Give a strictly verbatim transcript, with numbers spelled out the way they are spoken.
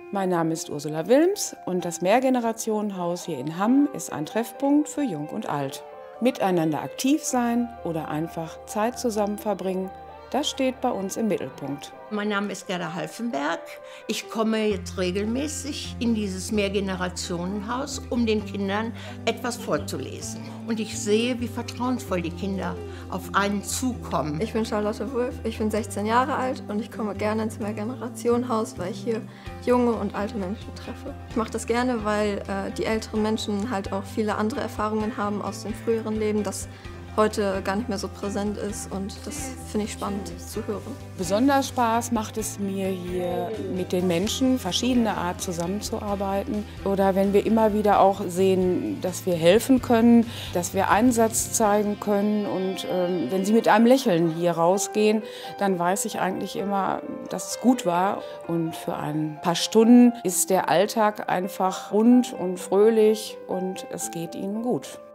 Mein Name ist Ursula Wilms und das Mehrgenerationenhaus hier in Hamm ist ein Treffpunkt für Jung und Alt. Miteinander aktiv sein oder einfach Zeit zusammen verbringen, das steht bei uns im Mittelpunkt. Mein Name ist Gerda Halfenberg. Ich komme jetzt regelmäßig in dieses Mehrgenerationenhaus, um den Kindern etwas vorzulesen. Und ich sehe, wie vertrauensvoll die Kinder auf einen zukommen. Ich bin Charlotte Wulff, ich bin sechzehn Jahre alt und ich komme gerne ins Mehrgenerationenhaus, weil ich hier junge und alte Menschen treffe. Ich mache das gerne, weil äh, die älteren Menschen halt auch viele andere Erfahrungen haben aus dem früheren Leben, das heute gar nicht mehr so präsent ist, und das finde ich spannend zu hören. Besonders Spaß macht es mir, hier mit den Menschen verschiedener Art zusammenzuarbeiten. Oder wenn wir immer wieder auch sehen, dass wir helfen können, dass wir Einsatz zeigen können. Und ähm, wenn sie mit einem Lächeln hier rausgehen, dann weiß ich eigentlich immer, dass es gut war. Und für ein paar Stunden ist der Alltag einfach rund und fröhlich und es geht ihnen gut.